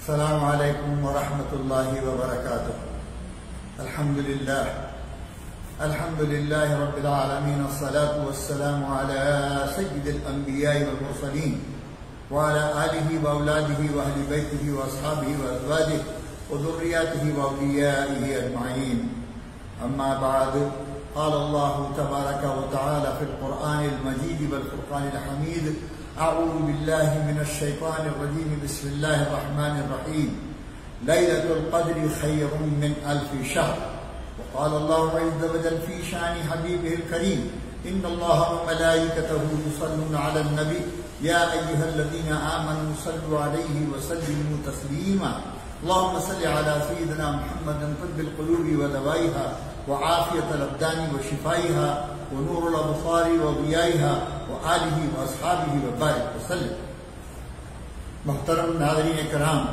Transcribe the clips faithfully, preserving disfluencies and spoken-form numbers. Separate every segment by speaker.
Speaker 1: السلام علیکم ورحمۃ اللہ وبرکاتہ. الحمد للہ الحمد للہ رب العالمین والصلاة والسلام علی سید الانبیاء والمرسلین وعلی آلہ واولادہ واہل بیتہ واصحابہ وازواجہ وذریاتہ واولیائہ اجمعین. اما بعد، قال اللہ تبارک وتعالی فی القرآن المجید والفرقان الحمید: اعوذ باللہ من الشیطان الرجیم، بسم اللہ الرحمن الرحیم. لیلۃ القدر خیر من الف شہر. وقال اللہ عز وجل فی شان حبیبہ الکریم: ان اللہ وملائکتہ یصلون علی النبی یا ایھا الذین آمنوا صلوا علیہ وسلموا تسلیما. اللهم صل على سيدنا محمد طب القلوب ودوائها وعافية الأبدان وشفائها ونور الأبصار وضيائها وآله وأصحابه وبارك وسلم. محترم ناظرین کرام،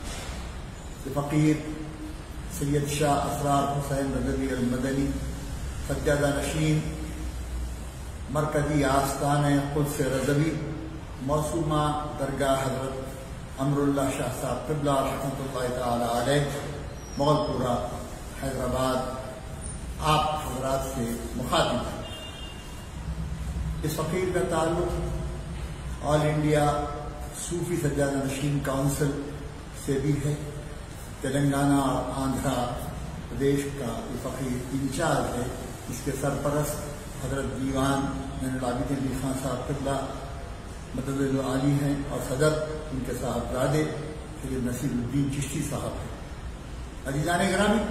Speaker 1: فقیر سید شاہ اسرار حسین رضوی المدنی سجادہ نشین مرکزی آستان قدس رضوی موسومہ درگاہ حضرت امر اللہ شاہ صاحب قبلہ رحمۃ اللہ تعالی علیہ مغل پورہ حیدرآباد آپ حضرات سے مخاطب ہیں. اس فقیر کا تعلق آل انڈیا صوفی سجادہ نشین کونسل سے بھی ہے. تلنگانہ اور آندھرا پردیش کا یہ فقیر انچارج ہے. اس کے سرپرست حضرت دیوان زین العابدین علی خان صاحب قبلہ مدد العالی ہیں، اور صدر ان کے صاحبزادے سید نصیر الدین چشتی صاحب ہیں. عزیزان گرامی،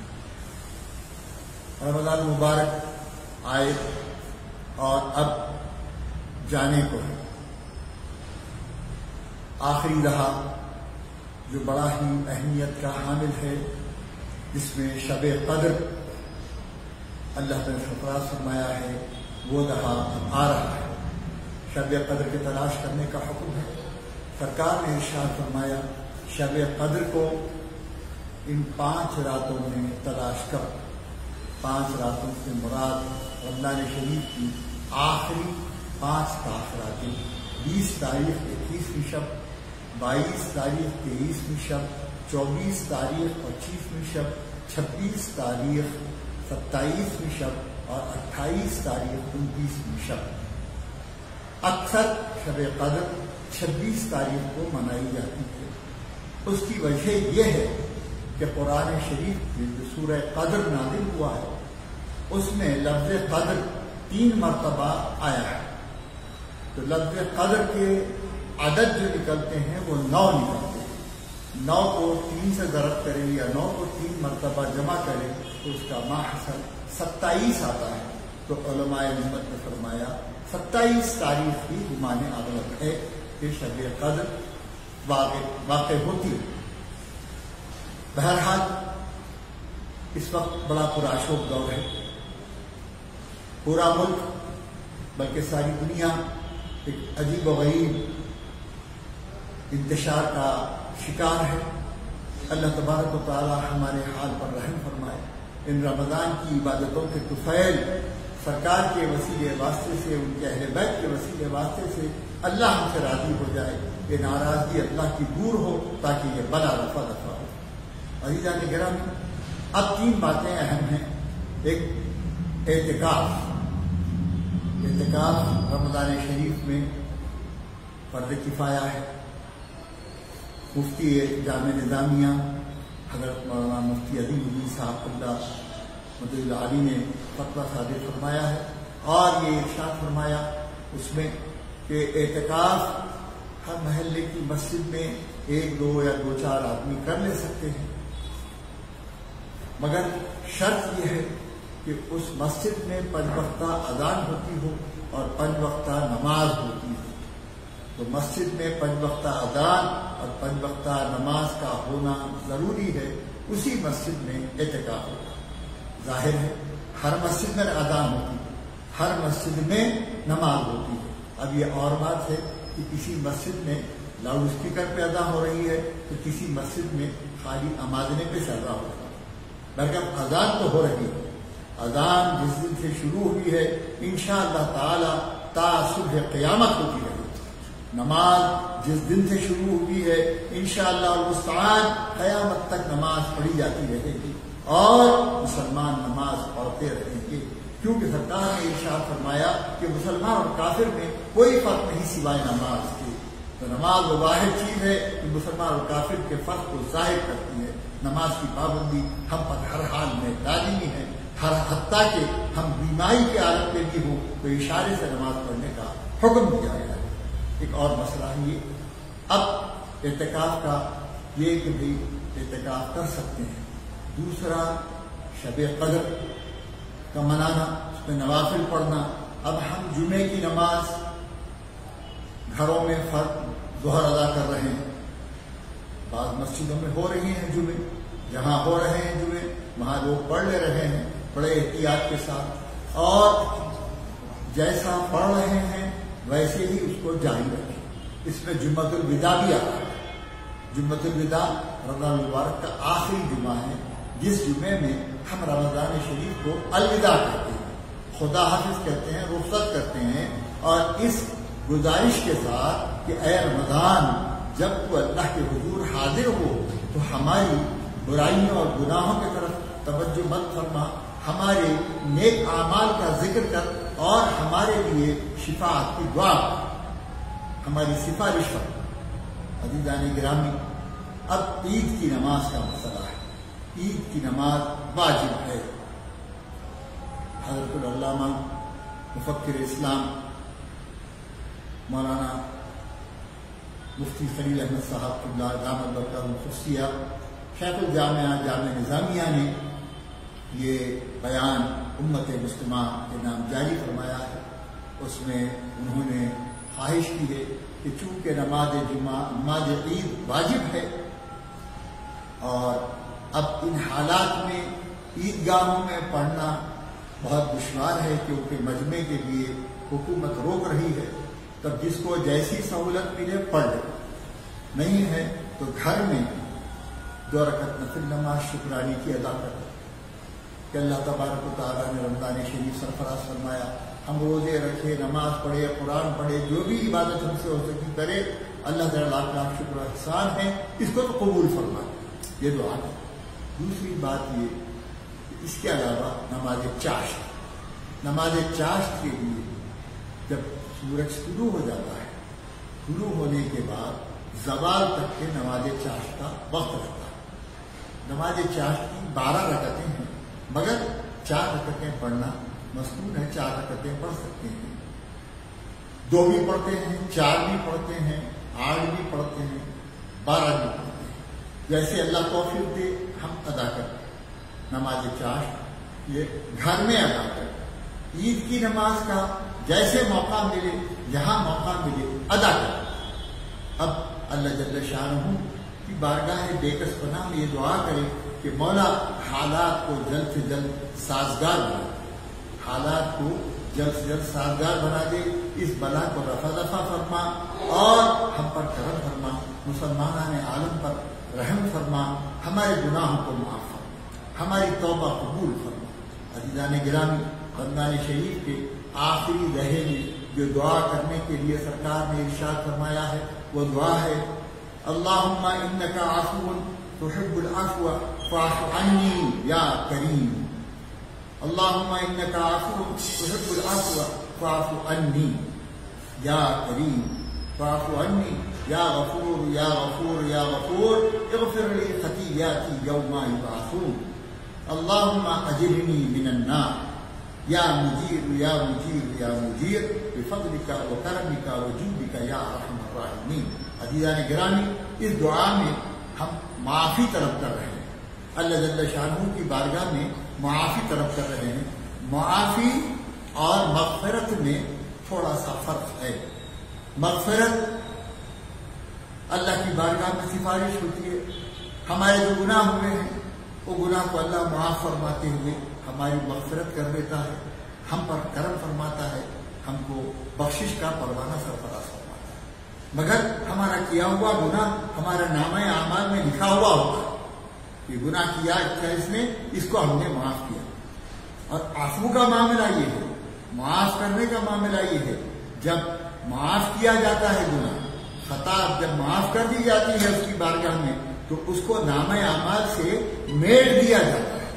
Speaker 1: رمضان مبارک آئے اور اب جانے کو ہے. آخری رہا جو بڑا ہی اہمیت کا حامل ہے، جس میں شب قدر اللہ نے فرمایا فرمایا ہے وہ رہا آ رہا ہے. شب قدر کے تلاش کرنے کا حکم ہے. سرکار نے ارشاد فرمایا شب قدر کو ان پانچ راتوں میں تلاش کر. پانچ راتوں سے مراد رمضان شریف کی آخری پانچ تاخراتیں: بیس تاریخ اکیسویں شب، بائیس تاریخ تیئیسویں شب، چوبیس تاریخ پچیسویں شب، چھبیس تاریخ ستائیسویں شب اور اٹھائیس تاریخ انتیسویں شب. اکثر شب قدر چھبیس تاریخ کو منائی جاتی ہے. اس کی وجہ یہ ہے کہ قرآن شریف میں جو سورہ قدر نازل ہوا ہے اس میں لفظ قدر تین مرتبہ آیا ہے. تو لفظ قدر کے عدد جو نکلتے ہیں وہ نو نکلتے ہیں. نو کو تین سے ضرب کریں یا نو کو تین مرتبہ جمع کریں تو اس کا ماحصل ستائیس آتا ہے. تو علماء امت نے فرمایا ستائیس تاریخ کی گمان اغلب ہے کہ شب قدر واقع واقع ہوتی ہے. بہرحال اس وقت بڑا پرآشوب دور ہے. پورا ملک بلکہ ساری دنیا ایک عجیب و غریب انتشار کا شکار ہے. اللہ تبارک و تعالی ہمارے حال پر رحم فرمائے. ان رمضان کی عبادتوں کے طفیل سرکار کے وسیلے واسطے سے، ان کے اہل بیت کے وسیلے واسطے سے اللہ ہم سے راضی ہو جائے. یہ ناراضگی اللہ کی دور ہو تاکہ یہ بلا رفع دفع ہو. عزیزان گرامی، اب تین باتیں اہم ہیں. ایک اعتکاف. اعتکاف رمضان شریف میں فرض کفایہ ہے. مفتی جامع نظامیہ حضرت مولانا مفتی عظیم الدین صاحب قبلہ مدد العالی نے فتویٰ صادر فرمایا ہے، اور یہ ارشاد فرمایا اس میں کہ اعتکاف ہر محلے کی مسجد میں ایک دو یا دو چار آدمی کر لے سکتے ہیں، مگر شرط یہ ہے کہ اس مسجد میں پنج وقتہ اذان ہوتی ہو اور پنج وقتہ نماز ہوتی ہو. تو مسجد میں پنج وقتہ اذان اور پنج وقتہ نماز کا ہونا ضروری ہے. اسی مسجد میں اعتکاف ہوگا. ظاہر ہے ہر مسجد میں اذان ہوتی ہے، ہر مسجد میں نماز ہوتی ہے. اب یہ اور بات ہے کہ کسی مسجد میں لاؤڈ اسپیکر پہ ادا ہو رہی ہے تو کسی مسجد میں خالی امازنے پہ چل رہا ہوگا. بلکہ اذان تو ہو رہی ہے. اذان جس دن سے شروع ہوئی ہے انشاءاللہ تعالی تا صبح قیامت ہوتی رہے. نماز جس دن سے شروع ہوئی ہے انشاءاللہ المستعان قیامت تک نماز پڑھی جاتی رہے گی اور مسلمان نماز پڑھتے رہیں گے، کیونکہ سرکار نے ارشاد فرمایا کہ مسلمان اور کافر میں کوئی فرق نہیں سوائے نماز کے۔ تو نماز وہ واحد چیز ہے کہ مسلمان اور کافر کے فرق کو ظاہر کرتی ہے۔ نماز کی پابندی ہم پر ہر حال میں لازمی ہے، ہر حتیٰ کہ ہم بیماری کی حالت میں بھی ہوں تو اشارے سے نماز پڑھنے کا حکم دیا گیا ہے۔ ایک اور مسئلہ ہے یہ اب اعتکاف کا، یہ کہ بھئی اعتکاف کر سکتے ہیں۔ دوسرا شب قدر کا منانا، اس میں نوافل پڑھنا۔ اب ہم جمعے کی نماز گھروں میں فرض ظہر ادا کر رہے ہیں، بعض مسجدوں میں ہو رہی ہیں جمعے، جہاں ہو رہے ہیں جمعے وہاں لوگ پڑھ لے رہے ہیں بڑے احتیاط کے ساتھ، اور جیسا پڑھ رہے ہیں ویسے ہی اس کو جاری رکھیں۔ اس میں جمعۃ الوداع بھی آتا ہے۔ جمعۃ الوداع رمضان المبارک کا آخری جمعہ ہے، جس جمعے میں ہم رمضان شریف کو الوداع کہتے ہیں، خدا حافظ کہتے ہیں، رخصت کرتے ہیں، اور اس گزارش کے ساتھ کہ اے رمضان جب تو اللہ کے حضور حاضر ہو تو ہماری برائیوں اور گناہوں کی طرف توجہ مت فرما، ہمارے نیک اعمال کا ذکر کر اور ہمارے لیے شفاعت کی دعا، ہماری سفارش کر۔ عزیزان گرامی، اب عید کی نماز کا مسئلہ ہے۔ عید کی نماز واجب ہے۔ حضرت العلامہ مفکر اسلام مولانا مفتی خلیل احمد صاحب کی دامت برکاتہ الخصوصیہ شیخ الجامعہ جامعہ نظامیہ نے یہ بیان امت مسلمہ کے نام جاری فرمایا ہے۔ اس میں انہوں نے خواہش کی ہے کہ چونکہ نماز جمعہ نماز عید واجب ہے اور اب ان حالات میں عیدگاہوں میں پڑھنا بہت دشوار ہے کیونکہ مجمع کے لیے حکومت روک رہی ہے، تب جس کو جیسی سہولت ملے پڑھ لے، نہیں ہے تو گھر میں دو رکعت نفل نماز شکرانی کی ادا کرے کہ اللہ تبارک و تعالیٰ نے رمضان شریف سرفراز فرمایا، ہم روزے رکھے، نماز پڑھے، قرآن پڑھے، جو بھی عبادت ہم سے ہو سکی کرے، اللہ تعالیٰ لاکھ لاکھ شکر و احسان ہے، اس کو تو قبول فرمائے، یہ دعا ہے۔ دوسری بات یہ کہ اس کے علاوہ نماز چاشت، نماز چاشت کے لیے جب سورج طلوع ہو جاتا ہے، طلوع ہونے کے بعد زوال تک کے نماز چاشت کا وقت رہتا ہے۔ نماز چاشت کی بارہ رکعتیں ہیں، مگر چار رکعتیں پڑھنا مسنون ہے، چار رکعتیں پڑھ سکتے ہیں، دو بھی پڑھتے ہیں، چار بھی پڑھتے ہیں، آٹھ بھی پڑھتے ہیں، بارہ بھی پڑھتے ہیں، جیسے اللہ توفیق دے ہم ادا کریں۔ نماز چاشت یہ گھر میں ادا کریں، عید کی نماز کا جیسے موقع ملے، جہاں موقع ملے ادا کریں۔ اب اللہ جل شانہ کی بارگاہ بے کس پناہ میں یہ دعا کرے کہ مولا حالات کو جلد سے جلد سازگار بنا دے، حالات کو جلد سے جلد سازگار بنا دے، اس بلا کو رفع دفع فرما اور ہم پر کرم فرما، مسلمانان عالم پر رحم فرما، ہمارے گناہوں کو معاف فرما، ہماری توبہ قبول فرما۔ عزیزان گرامی، رمضان شریف کے آخری لمحے میں جو دعا کرنے کے لیے سرکار نے ارشاد فرمایا ہے وہ دعا ہے، اللہم انک عفو تحب العفو فاعف عنی یا کریم، اللہم انک عفو تحب العفو فاعف عنی یا کریم، فاعف عنی یا غفور یا غفور یا غفور اغفر لی خطیئاتی یوم یبعثون، اللہم اجرنی من النار یا مجیر یا مجیر یا مجیر بفضلک و کرمک و جودک یا ارحم الراحمین۔ عزیزان گرامی، اس دعا میں ہم معافی طلب کر رہے ہیں، اللہ جل شانہ کی بارگاہ میں معافی طلب کر رہے ہیں۔ معافی اور مغفرت میں تھوڑا سا فرق ہے۔ مغفرت اللہ کی بارگاہ میں سفارش ہوتی ہے، ہمارے جو گناہ ہوئے ہیں وہ گناہ کو اللہ معاف فرماتے ہوئے ہماری مغفرت کر دیتا ہے، ہم پر کرم فرماتا ہے، ہم کو بخشش کا پروانہ سرفراز فرماتا ہے۔ مگر ہمارا کیا ہوا گناہ ہمارے نامہ اعمال میں لکھا ہوا ہوتا ہے کہ گناہ کیا تھا اس نے، اس کو ہم نے معاف کیا۔ اور عفو کا معاملہ یہ ہے، معاف کرنے کا معاملہ یہ ہے، جب معاف کیا جاتا ہے گناہ، خطا جب معاف کر دی جاتی ہے اس کی بارگاہ میں تو اس کو نام اعمال سے میٹ دیا جاتا ہے.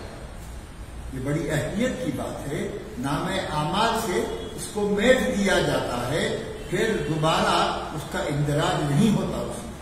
Speaker 1: یہ بڑی اہمیت کی بات ہے. نام اعمال سے اس کو میٹ دیا جاتا ہے، پھر دوبارہ اس کا اندراج نہیں ہوتا، اس میں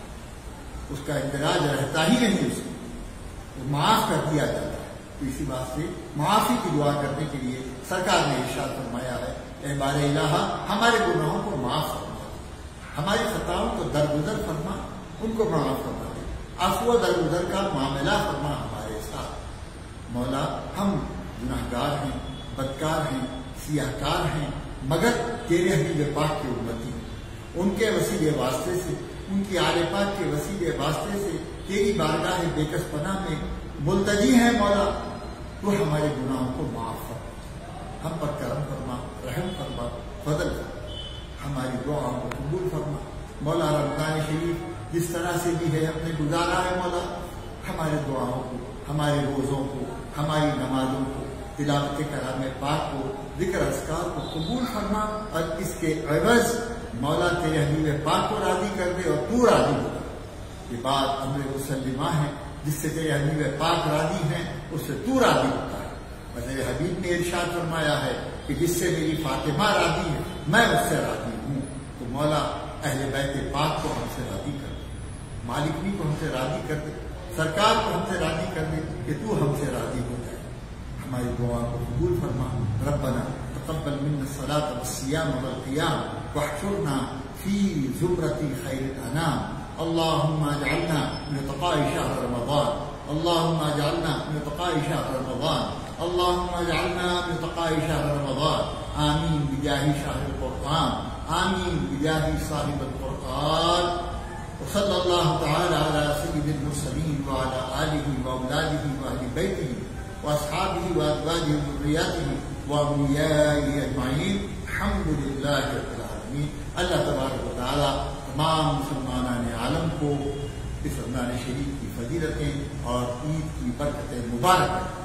Speaker 1: اس کا اندراج رہتا ہی نہیں، اس میں وہ معاف کر دیا جاتا ہے. تو اسی بات سے معافی کی دعا کرنے کے لیے سرکار نے ارشاد فرمایا ہے، اے بار الہ ہمارے گناہوں کو معاف فرما، ہماری خطاؤں کو درگزر فرما، ان کو معاف فرما دے، عفو و درگزر کا معاملہ فرما ہمارے ساتھ. مولا ہم گناہ گار ہیں، بدکار ہیں، سیاہ کار ہیں، مگر تیرے حبیب پاک کے امتی ہیں. ان کے وسیلے واسطے سے، ان کی آل پاک کے وسیلے واسطے سے تیری بارگاہ بے کس پناہ میں ملتجی ہیں. مولا تو ہمارے گناہوں کو معاف فرما، ہم پر کرم فرما، رحم فرما، فضل فرما، ہماری دعاؤں کو قبول فرما. مولا رمضان شریف جس طرح سے بھی ہے اپنے گزارا ہے، مولا ہمارے دعاؤں کو، ہمارے روزوں کو، ہماری نمازوں کو، تلاوت کلام پاک کو، ذکر اذکار کو قبول فرما، اور اس کے عوض مولا تیرے حبیب پاک کو راضی کر دے اور تو راضی ہو. یہ بات امر مسلمہ ہے، جس سے تیرے حبیب پاک راضی ہیں اس سے تو راضی ہوتا ہے. اور تیرے حبیب نے ارشاد فرمایا ہے کہ جس سے میری فاطمہ راضی ہے میں اس سے راضی ہوں. تو مولا اہل بیت پاک کو ہم سے راضی کر دے، مالکنی کو ہم سے راضی کر دے، سرکار کو ہم سے راضی کر دے کہ تو ہم سے راضی ہو جائے. ہماری دعا کو قبول فرما. ربنا تقبل منا الصلاة والصيام والقيام واحشرنا في زمرة خير الأنام. اللهم اجعلنا من اتقاء شهر رمضان، اللهم اجعلنا من اتقاء شهر رمضان، اللهم اجعلنا من اتقاء شهر رمضان. آمين بجاه شهر القرآن، آمين بجاه صاحب القرآن. وصلى الله تعالى على سيد المرسلين وعلى آله وأولاده وأهل بيته وأصحابه وأزواجه وذرياته وأوليائه أجمعين. الحمد لله رب العالمين. اللہ تبارک و تعالی تمام مسلمان عالم کو اس رمضان شریف کی فضیلتیں اور عید کی برکتیں مبارک